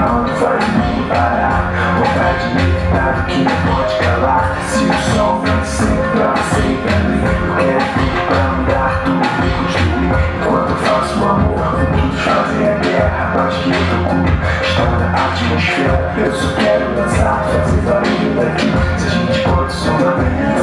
não faz nem parar. Vontade de evitar que não pode calar. Se o som vem sempre pra você e pra mim, eu quero tudo pra mudar, tudo pra construir. Enquanto eu faço o amor, muitos fazem a guerra. Mas que eu procuro estar na atmosfera. Eu só quero dançar, fazer barulho daqui. Se a gente pode som da manhã,